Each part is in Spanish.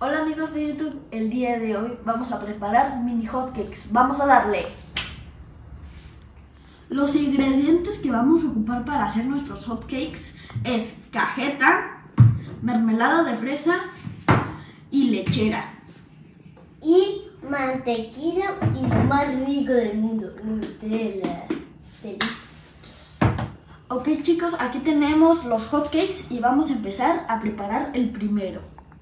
Hola amigos de YouTube, el día de hoy vamos a preparar mini hotcakes. Vamos a darle. Los ingredientes que vamos a ocupar para hacer nuestros hotcakes es cajeta, mermelada de fresa y lechera. Y mantequilla y lo más rico del mundo, Nutella. Feliz. Ok chicos, aquí tenemos los hotcakes y vamos a empezar a preparar el primero.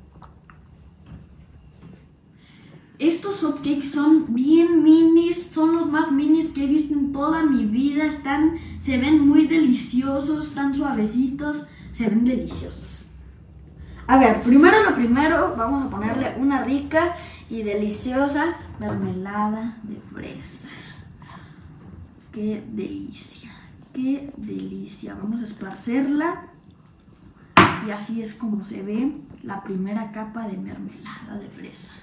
Estos hotcakes son bien minis, son los más minis que he visto en toda mi vida. Se ven muy deliciosos, están suavecitos, se ven deliciosos. A ver, primero vamos a ponerle una rica y deliciosa mermelada de fresa. ¡Qué delicia! ¡Qué delicia! Vamos a esparcerla y así es como se ve la primera capa de mermelada de fresa.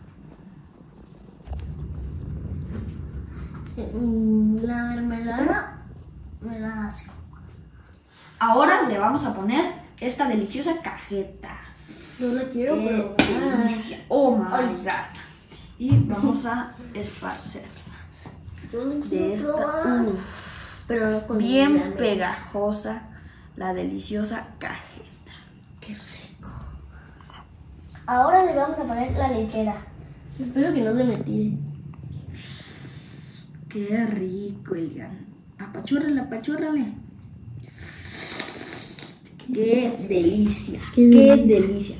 La mermelada me da asco. Ahora le vamos a poner esta deliciosa cajeta. No la quiero ¡Qué probar. delicia! ¡Oh my Ay. God! Y vamos a esparcerla Yo no de quiero esta probar. Pero no con bien mermelada. pegajosa, la deliciosa cajeta. Qué rico. Ahora le vamos a poner la lechera. Espero que no se me tire. ¡Qué rico, Elian! Apachúrrale, apachúrrale. ¡Qué delicia! Qué ¡Qué delicia. delicia!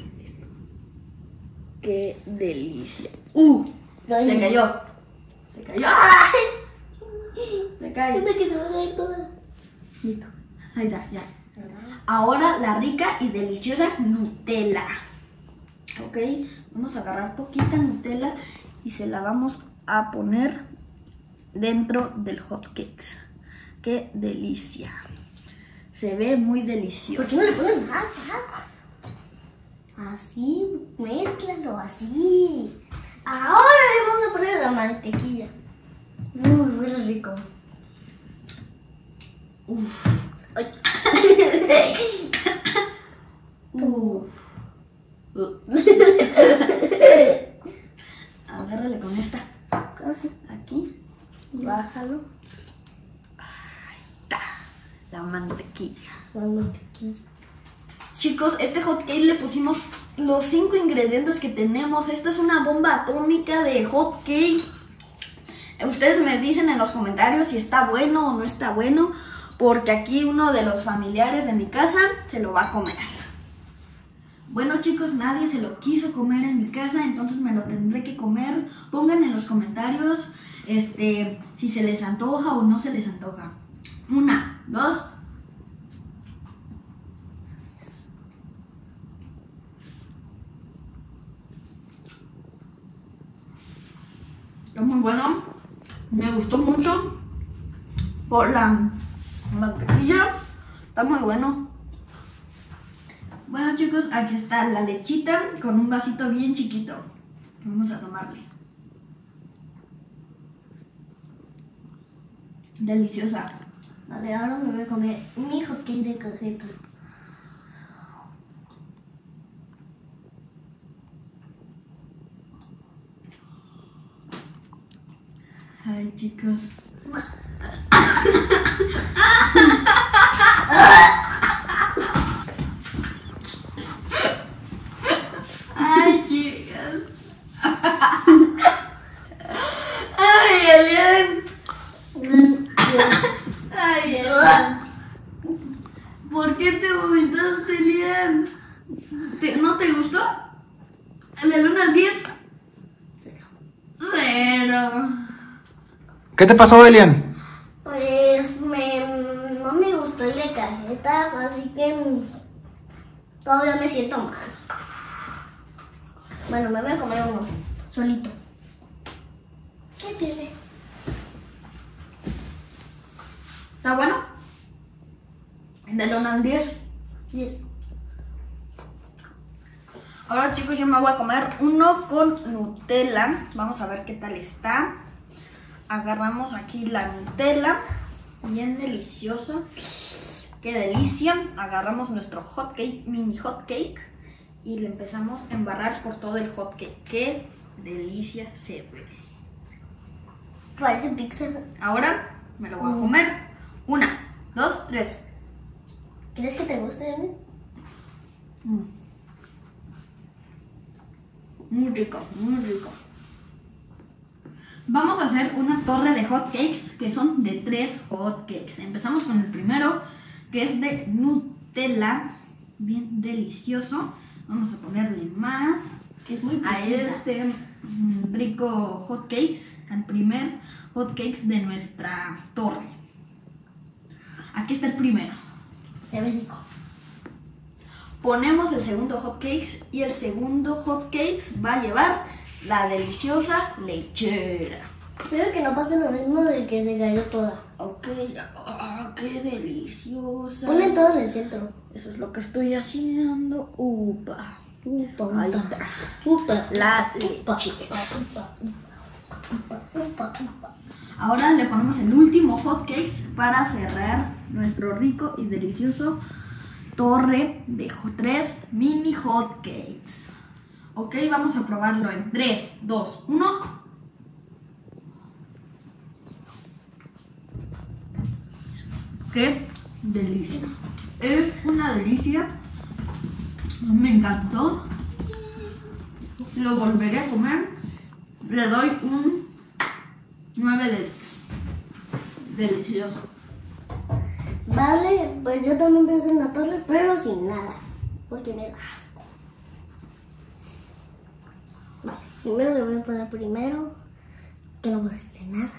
¡Qué delicia! Ay, Se cayó. Se cayó. ¡Ay! Se cae. Siento que se va a caer toda. Listo. Ahí está, ya. Ahora la rica y deliciosa Nutella. Ok, vamos a agarrar poquita Nutella y se la vamos a poner dentro del hotcakes. ¡Qué delicia! Se ve muy delicioso. ¿Por qué no le pones más? Así, mézclalo así. Ahora le vamos a poner la mantequilla. Muy rico. Uf. Ay. Agárrale con esta. Así. Aquí. Bájalo. Ahí está. La mantequilla. La mantequilla. Chicos, este hotcake le pusimos los 5 ingredientes que tenemos. Esta es una bomba atómica de hotcake. Ustedes me dicen en los comentarios si está bueno o no está bueno, porque aquí uno de los familiares de mi casa se lo va a comer. Bueno chicos, nadie se lo quiso comer en mi casa, entonces me lo tendré que comer. Pongan en los comentarios si se les antoja o no se les antoja. 1, 2. Está muy bueno, me gustó mucho por la mantequilla, está muy bueno. Bueno chicos, aquí está la lechita con un vasito bien chiquito. Vamos a tomarle. Deliciosa. Vale, ahora me voy a comer mi hotcake de cajeta. Ay chicos. Ay chicas. Ay Elian. Ay Elian. ¿Por qué te vomitaste, Elian? ¿No te gustó? ¿Del 1 al 10? 0. ¿Qué te pasó, Elian? Pues no me gustó el de cajeta, así que todavía me siento mal. Bueno, me voy a comer uno, solito. ¿Qué tiene? ¿Está bueno? ¿Del 1 al 10? 10. Ahora chicos, yo me voy a comer uno con Nutella. Vamos a ver qué tal está. Agarramos aquí la Nutella, bien delicioso. Qué delicia. Agarramos nuestro hotcake, mini hotcake, y le empezamos a embarrar por todo el hot cake. ¡Qué delicia se ve! Parece pizza. Ahora me lo voy a comer. 1, 2, 3. ¿Crees que te guste, Emi? Muy rico, muy rico. Vamos a hacer una torre de hot cakes que son de 3 hot cakes. Empezamos con el primero, que es de Nutella, bien delicioso. Vamos a ponerle más Es muy a pequeña. este rico hot cakes, al primer hot cakes de nuestra torre. Aquí está el primero. Se ve rico. Ponemos el segundo hot cakes y el segundo hot cakes va a llevar la deliciosa lechera. Espero que no pase lo mismo de que se cayó toda. Ok, qué deliciosa. Ponle todo en el centro. Eso es lo que estoy haciendo. Upa. Upa, Ahí upa. está. Upa, La upa, lechera. upa, upa, upa, upa. Ahora le ponemos el último hot cakes para cerrar nuestro rico y delicioso torre de 3 mini hot cakes. Ok, vamos a probarlo en 3, 2, 1. ¡Qué delicia! Es una delicia. Me encantó. Lo volveré a comer. Le doy un 9 de 10. Delicioso. Vale, pues yo también voy a hacer una torre, pero sin nada. Porque me da asco. Vale, primero le voy a poner primero. Que no voy a hacer nada.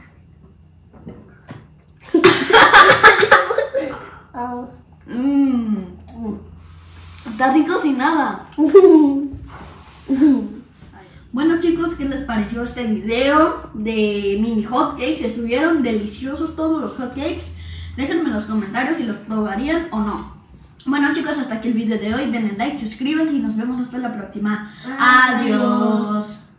Ah. Está rico sin nada. Bueno chicos, ¿qué les pareció este video de mini hotcakes? Estuvieron deliciosos todos los hotcakes. Déjenme en los comentarios si los probarían o no. Bueno chicos, hasta aquí el video de hoy. Denle like, suscríbanse y nos vemos hasta la próxima. Adiós.